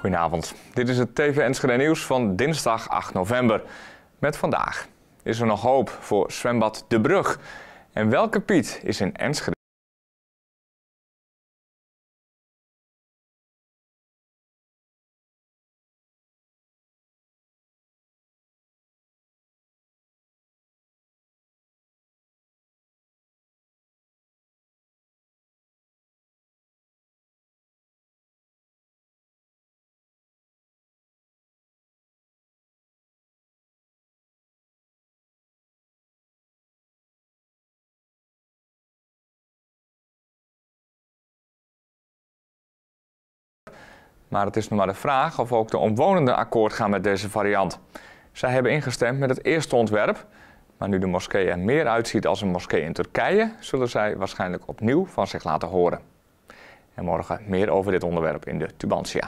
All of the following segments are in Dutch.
Goedenavond, dit is het TV Enschede Nieuws van dinsdag 8 november. Met vandaag: is er nog hoop voor zwembad De Brug? En welke Piet is in Enschede? Maar het is nog maar de vraag of ook de omwonenden akkoord gaan met deze variant. Zij hebben ingestemd met het eerste ontwerp, maar nu de moskee er meer uitziet als een moskee in Turkije, zullen zij waarschijnlijk opnieuw van zich laten horen. En morgen meer over dit onderwerp in de Tubantia.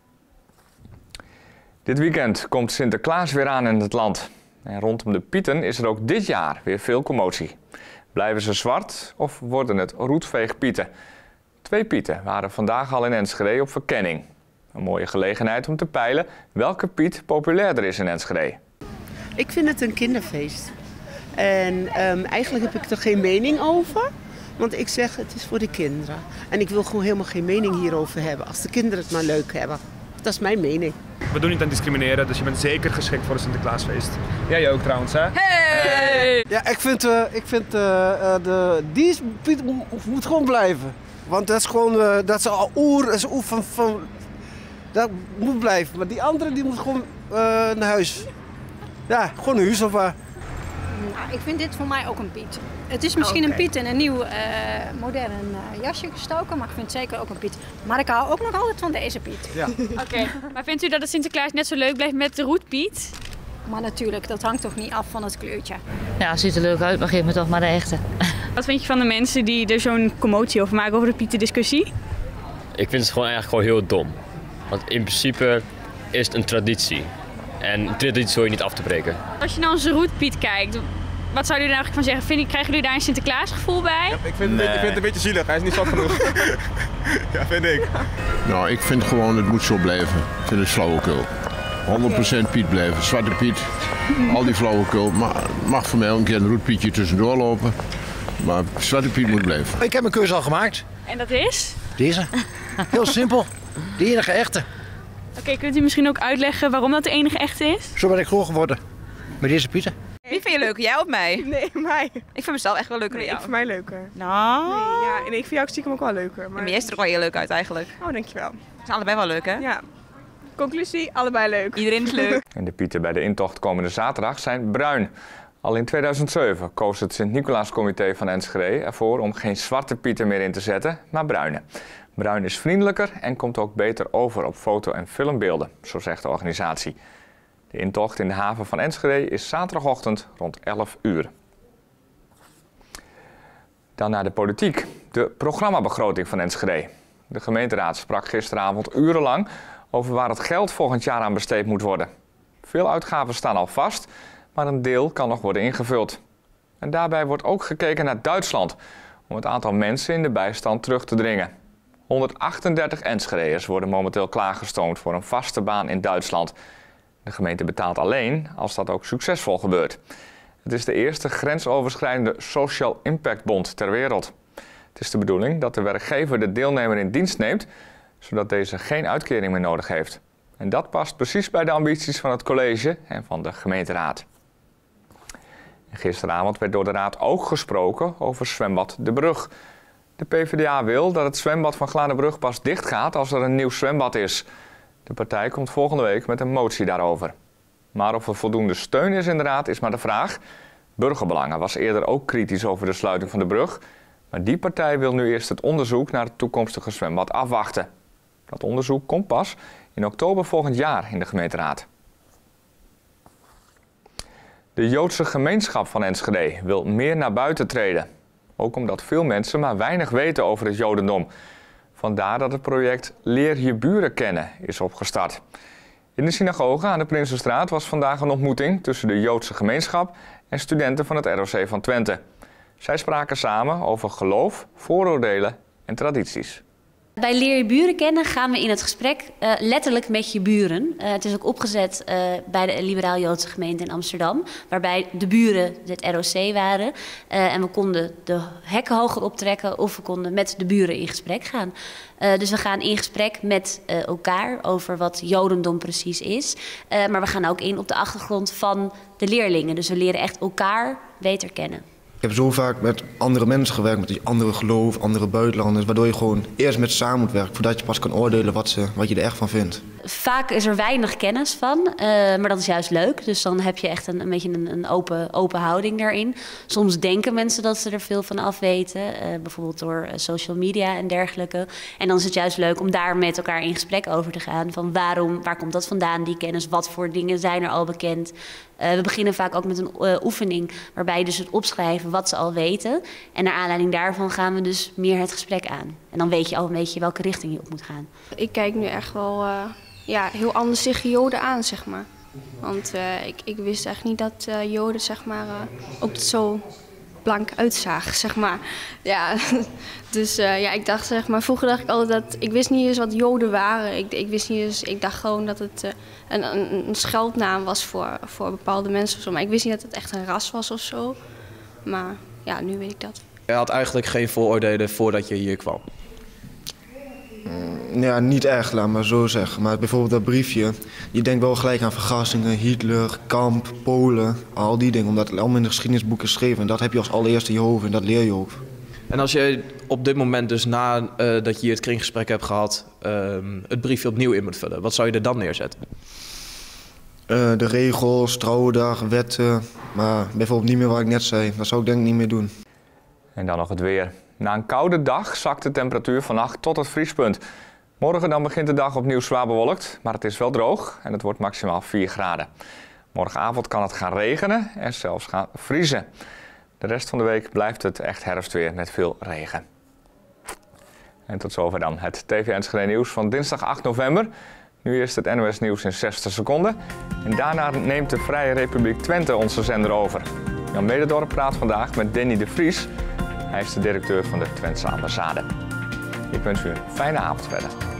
Dit weekend komt Sinterklaas weer aan in het land. En rondom de Pieten is er ook dit jaar weer veel commotie. Blijven ze zwart of worden het roetveegpieten? 2 Pieten waren vandaag al in Enschede op verkenning. Een mooie gelegenheid om te peilen welke Piet populairder is in Enschede. Ik vind het een kinderfeest. En eigenlijk heb ik er geen mening over. Want ik zeg, het is voor de kinderen. En ik wil gewoon helemaal geen mening hierover hebben. Als de kinderen het maar leuk hebben. Dat is mijn mening. We doen niet aan discrimineren, dus je bent zeker geschikt voor een Sinterklaasfeest. Jij ook trouwens, hè? Hey! Ja, ik vind die Piet moet gewoon blijven. Want dat is gewoon, dat is al van, dat moet blijven. Maar die andere die moet gewoon naar huis. Ja, gewoon naar huis of waar. Nou, ik vind dit voor mij ook een Piet. Het is misschien een Piet in een nieuw modern jasje gestoken, maar ik vind het zeker ook een Piet. Maar ik hou ook nog altijd van deze Piet. Ja. Oké, maar vindt u dat het Sinterklaas net zo leuk blijft met de roetpiet? Maar natuurlijk, dat hangt toch niet af van het kleurtje. Ja, het ziet er leuk uit, maar geef me toch maar de echte. Wat vind je van de mensen die er zo'n commotie over maken over de pietendiscussie? Ik vind het eigenlijk gewoon heel dom. Want in principe is het een traditie. En een traditie hoor je niet af te breken. Als je naar onze roetpiet kijkt, wat zou u er eigenlijk van zeggen? Krijgen jullie daar een Sinterklaasgevoel bij? Ja, ik vind het een beetje zielig, hij is niet zwart genoeg. Ja, vind ik. Nou, ik vind gewoon het moet zo blijven. Ik vind het flauwekul. 100% Piet blijven. Zwarte Piet, al die flauwekul. Mag voor mij ook een keer een roetpietje tussendoor lopen. Maar Zwarte Piet moet blijven. Ik heb mijn keuze al gemaakt. En dat is? Deze. Heel simpel. De enige echte. Oké, kunt u misschien ook uitleggen waarom dat de enige echte is? Zo ben ik groot geworden. Met deze Pieten. Wie vind je leuker, jij of mij? Nee, mij. Ik vind mezelf echt wel leuker dan jou. Ik vind mij leuker. Nou. Nee, ja, en ik vind jou stiekem ook wel leuker. Maar jij ziet er ook wel heel leuk uit eigenlijk. Oh, dankjewel. Ze zijn allebei wel leuk, hè? Ja. Conclusie, allebei leuk. Iedereen is leuk. En de Pieten bij de intocht komende zaterdag zijn bruin. Al in 2007 koos het Sint-Nicolaascomité van Enschede ervoor om geen zwarte Pieten meer in te zetten, maar bruine. Bruin is vriendelijker en komt ook beter over op foto- en filmbeelden, zo zegt de organisatie. De intocht in de haven van Enschede is zaterdagochtend rond 11 uur. Dan naar de politiek. De programmabegroting van Enschede. De gemeenteraad sprak gisteravond urenlang over waar het geld volgend jaar aan besteed moet worden. Veel uitgaven staan al vast, maar een deel kan nog worden ingevuld. En daarbij wordt ook gekeken naar Duitsland om het aantal mensen in de bijstand terug te dringen. 138 Enschedeërs worden momenteel klaargestoomd voor een vaste baan in Duitsland. De gemeente betaalt alleen als dat ook succesvol gebeurt. Het is de eerste grensoverschrijdende Social Impact Bond ter wereld. Het is de bedoeling dat de werkgever de deelnemer in dienst neemt, zodat deze geen uitkering meer nodig heeft. En dat past precies bij de ambities van het college en van de gemeenteraad. En gisteravond werd door de raad ook gesproken over zwembad De Brug. De PvdA wil dat het zwembad van Glanerbrug pas dicht gaat als er een nieuw zwembad is. De partij komt volgende week met een motie daarover. Maar of er voldoende steun is in de raad is maar de vraag. Burgerbelangen was eerder ook kritisch over de sluiting van de brug. Maar die partij wil nu eerst het onderzoek naar het toekomstige zwembad afwachten. Dat onderzoek komt pas in oktober volgend jaar in de gemeenteraad. De Joodse gemeenschap van Enschede wil meer naar buiten treden. Ook omdat veel mensen maar weinig weten over het Jodendom. Vandaar dat het project Leer je buren kennen is opgestart. In de synagoge aan de Prinsenstraat was vandaag een ontmoeting tussen de Joodse gemeenschap en studenten van het ROC van Twente. Zij spraken samen over geloof, vooroordelen en tradities. Bij Leer je buren kennen gaan we in het gesprek letterlijk met je buren. Het is ook opgezet bij de Liberaal-Joodse gemeente in Amsterdam, waarbij de buren het ROC waren. En we konden de hekken hoger optrekken of we konden met de buren in gesprek gaan. Dus we gaan in gesprek met elkaar over wat Jodendom precies is. Maar we gaan ook in op de achtergrond van de leerlingen. Dus we leren echt elkaar beter kennen. Ik heb zo vaak met andere mensen gewerkt, met die andere geloof, andere buitenlanders, waardoor je gewoon eerst met ze samen moet werken voordat je pas kan oordelen wat je er echt van vindt. Vaak is er weinig kennis van, maar dat is juist leuk. Dus dan heb je echt een beetje een open houding daarin. Soms denken mensen dat ze er veel van af weten, bijvoorbeeld door social media en dergelijke. En dan is het juist leuk om daar met elkaar in gesprek over te gaan. Van waar komt dat vandaan, die kennis? Wat voor dingen zijn er al bekend? We beginnen vaak ook met een oefening waarbij je dus het opschrijven wat ze al weten. En naar aanleiding daarvan gaan we dus meer het gesprek aan. En dan weet je al een beetje welke richting je op moet gaan. Ik kijk nu echt wel heel anders tegen Joden aan, zeg maar. Want ik wist eigenlijk niet dat Joden, zeg maar, ook zo blank uitzagen, zeg maar. Ja, dus ik dacht, zeg maar, vroeger dacht ik altijd dat... Ik wist niet eens wat Joden waren. Ik wist niet eens... Ik dacht gewoon dat het een scheldnaam was voor bepaalde mensen of zo. Maar ik wist niet dat het echt een ras was of zo. Maar ja, nu weet ik dat. Je had eigenlijk geen vooroordelen voordat je hier kwam? Ja, niet echt, laat maar zo zeggen. Maar bijvoorbeeld dat briefje, je denkt wel gelijk aan vergassingen, Hitler, kamp, Polen, al die dingen. Omdat het allemaal in de geschiedenisboeken is geschreven. En dat heb je als allereerste in je hoofd en dat leer je ook. En als je op dit moment dus dat je hier het kringgesprek hebt gehad, het briefje opnieuw in moet vullen, wat zou je er dan neerzetten? De regels, trouwdag, wetten, maar bijvoorbeeld niet meer wat ik net zei. Dat zou ik denk ik niet meer doen. En dan nog het weer. Na een koude dag zakt de temperatuur vannacht tot het vriespunt. Morgen dan begint de dag opnieuw zwaar bewolkt, maar het is wel droog en het wordt maximaal 4 graden. Morgenavond kan het gaan regenen en zelfs gaan vriezen. De rest van de week blijft het echt herfstweer met veel regen. En tot zover dan het TV Enschede nieuws van dinsdag 8 november. Nu eerst het NOS nieuws in 60 seconden. En daarna neemt de Vrije Republiek Twente onze zender over. Jan Mededorp praat vandaag met Danny de Vries. Hij is de directeur van de Twentse ambassade. Ik wens u een fijne avond verder.